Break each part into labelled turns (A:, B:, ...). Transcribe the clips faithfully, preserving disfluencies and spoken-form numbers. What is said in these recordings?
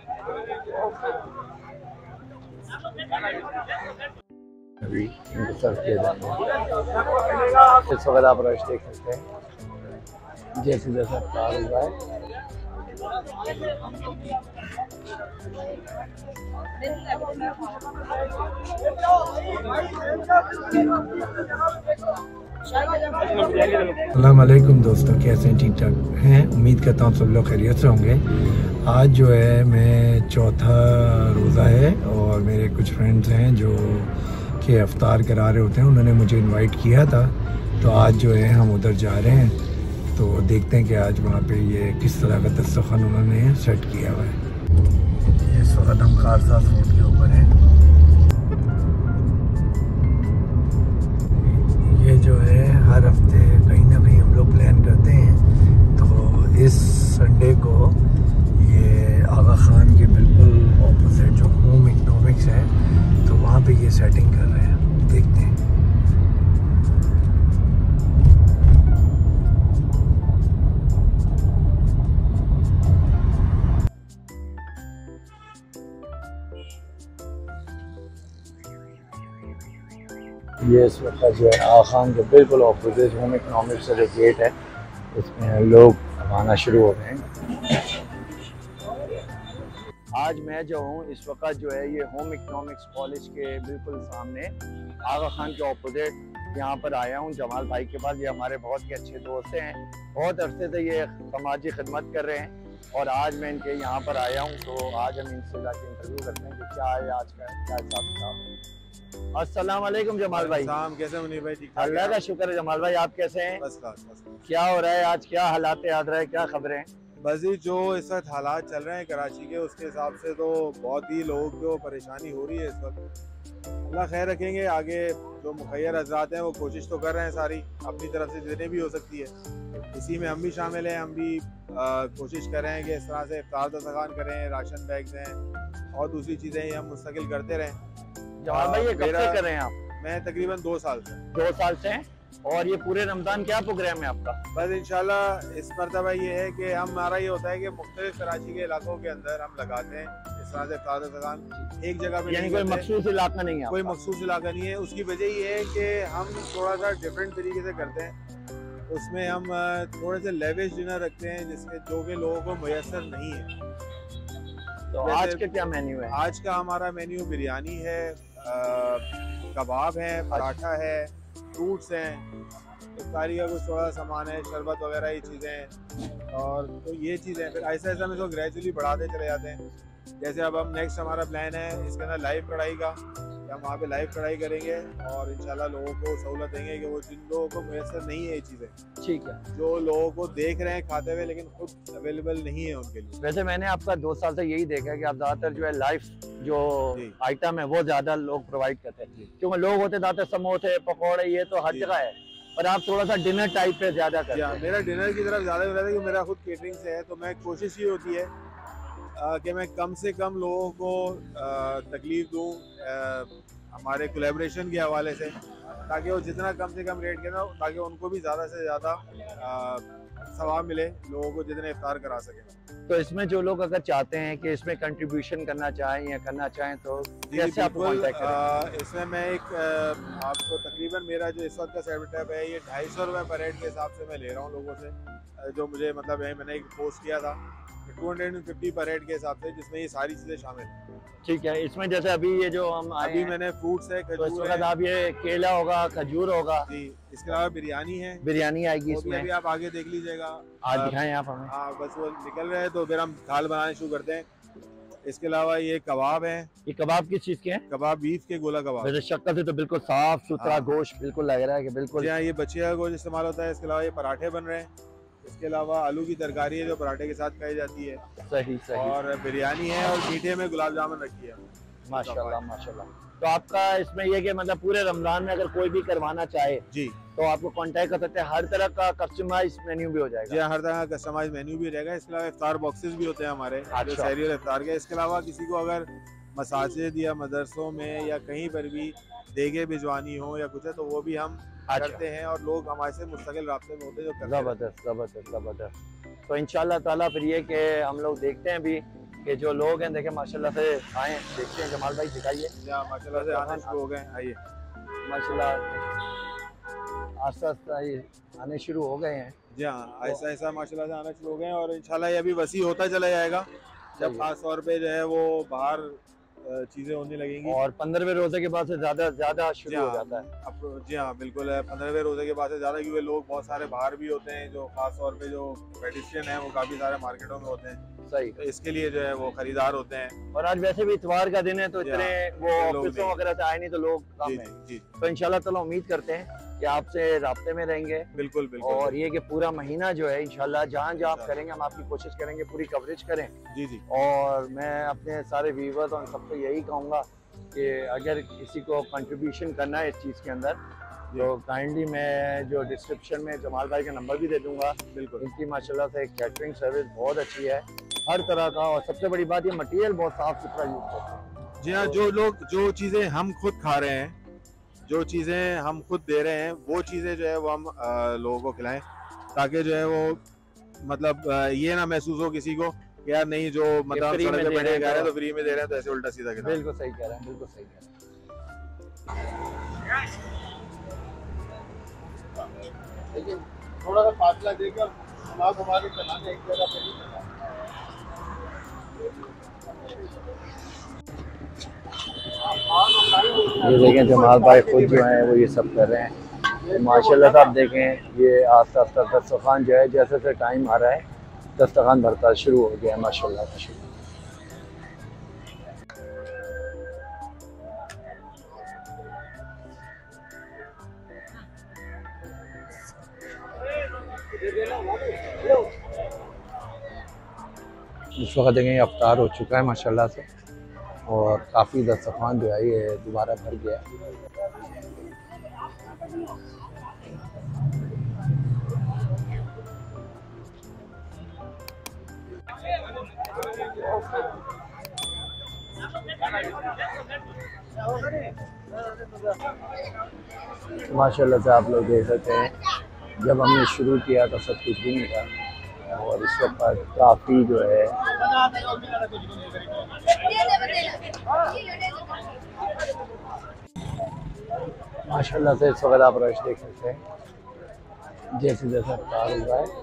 A: अभी इनको सर्व किया जाएगा। इस वक्त आप रश देख सकते हैं, जैसे जैसा कार हुआ है। अस्सलाम वालेकुम दोस्तों, कैसे हैं? ठीक ठाक हैं? उम्मीद करता हूँ सब लोग खैरियत से होंगे। आज जो है मैं चौथा रोज़ा है और मेरे कुछ फ्रेंड्स हैं जो कि अफ्तार करा रहे होते हैं, उन्होंने मुझे इनवाइट किया था, तो आज जो है हम उधर जा रहे हैं। तो देखते हैं कि आज वहाँ पे ये किस तरह का दस्तरखान उन्होंने सेट किया हुआ है। इस वक्त हम खारसा रोड के ऊपर हैं। ये जो है हर हफ्ते कहीं ना कहीं हम लोग प्लान करते हैं, तो इस संडे को ये आगा खान के बिल्कुल ऑपोजिट जो होम इकोनॉमिक्स है, तो वहाँ पे ये सेटिंग कर रहे हैं। देखते हैं। ये इस वक्त जो है आगा खान के बिल्कुल ऑपोजिट होम इकोनॉमिक्स से जो गेट है, इसमें लोग आना शुरू हो गए हैं। आज मैं जो हूँ इस वक्त जो है ये होम इकोनॉमिक्स कॉलेज के बिल्कुल सामने आगा खान के ऑपोजिट यहाँ पर आया हूँ जमाल भाई के पास। ये हमारे बहुत ही अच्छे दोस्त हैं, बहुत अरसे से ये समाजी खिदमत कर रहे हैं और आज मैं इनके यहाँ पर आया हूँ। तो आज हम इनसे जाके इंटरव्यू करते हैं कि क्या है आज का क्या हिसाब किताब है। अस्सलाम वालेकुम जमाल भाई।
B: कैसे मुनीर भाई? ठीक
A: अल्लाह का शुक्र है। जमाल भाई आप कैसे हैं?
B: बस बस बस।
A: क्या हो रहा है आज? क्या हालात याद रहे, क्या खबरें?
B: बस ही जो इस वक्त हालात चल रहे हैं कराची के, उसके हिसाब से तो बहुत ही लोगों को परेशानी हो रही है इस वक्त। अल्लाह खैर रखेंगे। आगे जो मुखैर हजरात हैं वो कोशिश तो कर रहे हैं सारी अपनी तरफ से जितने भी हो सकती है। इसी में हम भी शामिल हैं। हम भी आ, कोशिश कर रहे हैं कि इस तरह से इफ्तार दस्तरखान करें, राशन बैग्स हैं और दूसरी चीज़ें हम मुस्तकिल करते रहें।
A: जमाल भाई ये कब से कर रहे हैं आप?
B: मैं तकरीबन दो साल से
A: दो साल से हैं। और ये पूरे रमजान क्या प्रोग्राम है आपका?
B: बस इंशाल्लाह इस मरतबा ये है कि हमारा ये होता है कि मुख्तलिफ कराची के इलाकों के अंदर हम लगाते हैं इस तरह से इफ्तार दस्तरखान एक जगह पे।
A: यानी कोई मखसूस इलाका नहीं है?
B: कोई मखसूस इलाका नहीं है। उसकी वजह ये है कि हम थोड़ा सा डिफरेंट तरीके से करते हैं। उसमें हम थोड़े से लेविश डिनर रखते हैं जिसके जो कि लोगों को मुयसर नहीं है।
A: तो आज का क्या मेन्यू है?
B: आज का हमारा मेन्यू बिरयानी है, कबाब है, पराठा है, फ्रूट्स हैं, इफ्तारी का कुछ थोड़ा सामान है, शरबत वगैरह ये चीज़ें हैं। और तो ये चीज़ें फिर ऐसा ऐसा हम इसको ग्रेजुअली बढ़ाते चले जाते हैं। जैसे अब हम नेक्स्ट हमारा प्लान है इसके अंदर लाइव कढ़ाई का, हम वहाँ पे लाइव कढ़ाई करेंगे और इंशाल्लाह लोगों को सहूलत देंगे कि वो जिन लोगों को मुयसर नहीं है ये चीज़ें,
A: ठीक है,
B: जो लोगों को देख रहे हैं खाते हुए लेकिन खुद अवेलेबल नहीं है उनके लिए।
A: वैसे मैंने आपका दो साल से यही देखा है कि आप ज़्यादातर जो है लाइव जो आइटम है वो ज़्यादा लोग प्रोवाइड करते हैं, क्योंकि लोग होते ज़्यादातर समोसे पकौड़े ये तो हर जगह है, पर आप थोड़ा सा डिनर टाइप पे ज़्यादा करते हैं।
B: मेरा डिनर की तरफ ज़्यादा हो रहा है कि मेरा खुद केटरिंग से है, तो मैं कोशिश ये होती है कि मैं कम से कम लोगों को तकलीफ दूँ हमारे कोलैबोरेशन के हवाले से, ताकि वो जितना कम से कम रेट के ना, ताकि उनको भी ज़्यादा से ज़्यादा सवाब मिले, लोगों को जितने इफ्तार करा सकें।
A: तो इसमें जो लोग अगर चाहते हैं कि इसमें कंट्रीब्यूशन करना चाहें या करना चाहें तो कैसे आपको कांटेक्ट करें?
B: इसमें मैं एक आपको तकरीबन मेरा जो इस वक्त का सेटअप है ये ढाई सौ रुपये पर हेड के हिसाब से मैं ले रहा हूँ लोगों से, जो मुझे मतलब है मैंने एक पोस्ट किया था टू हंड्रेड एंड फिफ्टी पर हेड के हिसाब से, जिसमें ये सारी चीज़ें शामिल हैं।
A: ठीक है, इसमें जैसे अभी ये जो हम
B: अभी मैंने फ्रूट्स है,
A: तो इस वक्त आप ये केला होगा, खजूर होगा
B: जी, इसके अलावा बिरयानी है,
A: बिरयानी आएगी इसमें
B: भी आप आगे देख लीजिएगा।
A: आज दिखाएं आप हमें।
B: हाँ बस वो निकल रहे हैं तो फिर हम दाल बनाने शुरू करते हैं। इसके अलावा ये कबाब है।
A: ये कबाब किस चीज़ के हैं?
B: कबाब बीफ के, गोला कबाब।
A: वैसे शक्ल से तो बिल्कुल साफ सुथरा गोश्त बिल्कुल लग रहा है कि बिल्कुल
B: यहाँ ये बच्चे का गोश्त इस्तेमाल होता है। इसके अलावा ये पराठे बन रहे हैं। इसके अलावा आलू की तरकारी है जो पराठे के साथ खाई जाती है।
A: सही सही।
B: और बिरयानी है और मीठे में गुलाब जामुन रखी है।
A: माशाल्लाह माशाल्लाह। तो आपका इसमें ये कि मतलब पूरे रमजान में अगर कोई भी करवाना चाहे
B: जी
A: तो आपको कांटेक्ट कर सकते हैं। हर तरह का कस्टमाइज मेन्यू भी हो जाएगा?
B: जी हर तरह का कस्टमाइज मेन्यू भी हो जाएगा। इसके अलावा इफ्तार बॉक्सेस भी होते हैं हमारे, जो शहरी और इफ्तार के। इसके अलावा किसी को अगर मसाजिद या मदरसों में या कहीं पर भी देगे भिजवानी हो या कुछ है तो वो भी हम करते हैं और लोग हमारे से मुस्तकिल राब्ते में होते हैं जो।
A: जबरदस्त जबरदस्त जबरदस्त। तो इंशाल्लाह ताला फिर ये कि हम लोग देखते हैं भी कि जो लोग हैं देखें माशाल्लाह से आए, देखते हैं जमाल भाई दिखाइए।
B: माशाल्लाह से आने शुरू हो गए, आइए
A: माशाल्लाह आस्ता आस्ता ये आने शुरू हो गए हैं।
B: जी हाँ, ऐसा ऐसा माशाल्लाह से आना शुरू हो गए हैं और इंशाल्लाह ये अभी वसी होता चला जाएगा जब खास तौर पे जो है वो बाहर चीजें होने लगेंगी और
A: पंद्रहवें रोजे के बाद से ज्यादा ज्यादा शुरू हो जाता है।
B: अब जी हाँ बिल्कुल है, पंद्रहवें रोजे के बाद से ज्यादा, क्योंकि लोग बहुत सारे बाहर भी होते हैं, जो खास तौर पे जो पेडिस्ट्रियन है वो काफी सारे मार्केटों में होते हैं।
A: सही,
B: तो इसके लिए जो है वो खरीदार होते हैं।
A: और आज वैसे भी इतवार का दिन है तो इतने वो ऑफिसों वगैरह से आए नहीं तो लोग कम हैं।
B: जी,
A: तो इंशाल्लाह ताला उम्मीद करते हैं कि आपसे राब्ते में रहेंगे।
B: बिल्कुल बिल्कुल।
A: और ये कि पूरा महीना जो है इंशाल्लाह जहाँ जहाँ आप करेंगे हम आपकी कोशिश करेंगे पूरी कवरेज करें।
B: जी जी।
A: और मैं अपने सारे व्यूवर्स और सबको यही कहूँगा कि अगर किसी को कंट्रीब्यूशन करना है इस चीज़ के अंदर तो काइंडली मैं जो डिस्क्रिप्शन में जमाल भाई का नंबर भी दे दूंगा। बिल्कुल, इनकी माशाल्लाह से कैटरिंग सर्विस बहुत अच्छी है हर तरह का, और सबसे बड़ी बात ये मटेरियल बहुत साफ सुथरा यूज करते हैं।
B: जी हाँ, जो लोग जो चीज़ें हम खुद खा रहे हैं, जो चीज़ें हम खुद दे रहे हैं, वो चीज़ें जो है वो हम आ, लोगों को खिलाएं, ताकि जो है वो मतलब आ, ये ना महसूस हो किसी को कि यार नहीं जो मतलब सड़क पे बैठे गए तो फ्री में दे रहे हैं, तो ऐसे उल्टा सीधा कहना।
A: बिल्कुल सही कह रहे हैं, बिल्कुल सही कह रहे हैं।
C: लेकिन थोड़ा सा फासला देकर घुमा घुमा के चलाने एक जगह पे नहीं चला।
A: ये देखें जमाल भाई खुद जो है वो ये सब कर रहे हैं माशाल्लाह से। आप देखें ये आस्ता आस्ता दस्तरखान जो है जैसे जैसे टाइम आ रहा है दस्तरखान भरता शुरू हो गया है माशाल्लाह से। इस वक्त देखें अफ्तार हो चुका है माशाल्लाह से और काफ़ी दस्तरखान जो है ये दोबारा भर गया है। माशाल्लाह से आप लोग देख सकते हैं जब हमने शुरू किया तो सब कुछ भी नहीं था और इस वक्त काफ़ी जो है माशाल्लाह से इस वक्त आप रश देख सकते हैं जैसे जैसे अफ्तार हुआ है।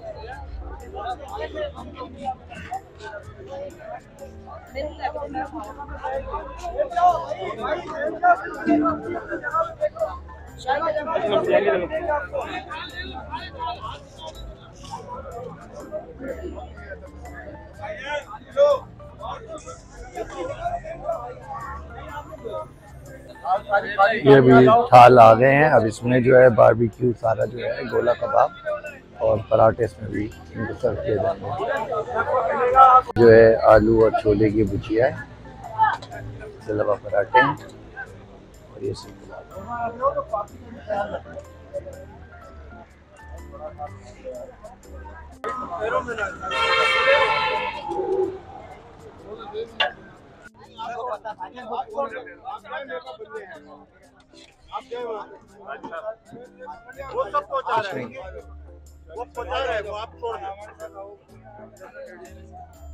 A: ये भी थाल आ गए हैं, अब इसमें जो है बारबेक्यू सारा जो है गोला कबाब और पराठे इसमें भी इनको सर्व किए जाएंगे। जो है आलू और छोले की भुजिया है, इसके अलावा पराठे और ये सब।
C: वो सब पहुंचा रहे हैं, वो पहुंचा रहे हैं, वो आप छोड़ दो।